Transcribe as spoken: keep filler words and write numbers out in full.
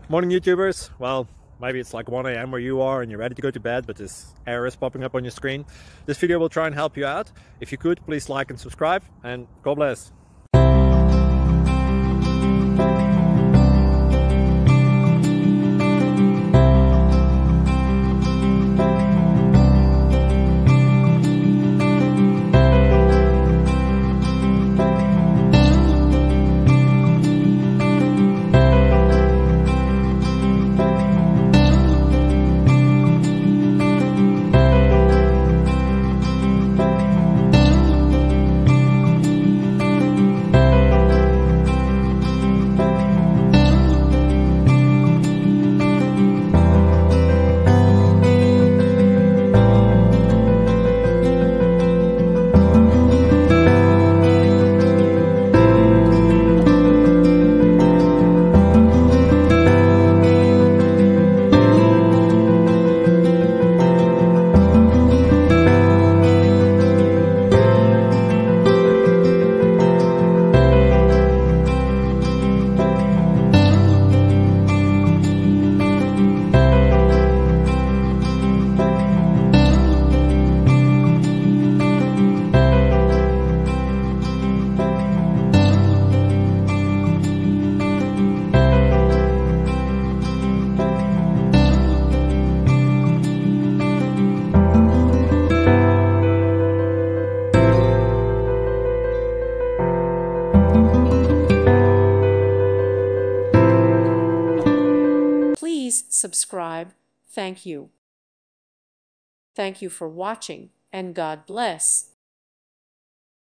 Morning YouTubers. Well, maybe it's like one A M where you are and you're ready to go to bed, but this error is popping up on your screen. This video will try and help you out. If you could, please like and subscribe, and God bless. Please subscribe. Thank you. Thank you for watching, and God bless.